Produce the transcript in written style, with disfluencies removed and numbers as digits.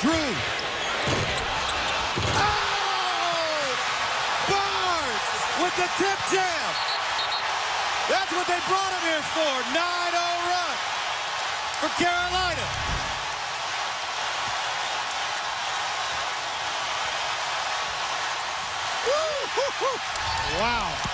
through. Oh! Barnes with the tip jam. That's what they brought him here for. 9-0 run for Carolina. Wow.